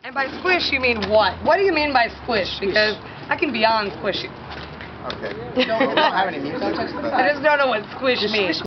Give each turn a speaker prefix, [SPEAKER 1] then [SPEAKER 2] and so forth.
[SPEAKER 1] And by squish, you mean what? What do you mean by squish? Because I can be on squishy.
[SPEAKER 2] Okay. We don't have any meat context.
[SPEAKER 1] I just don't know what squish means.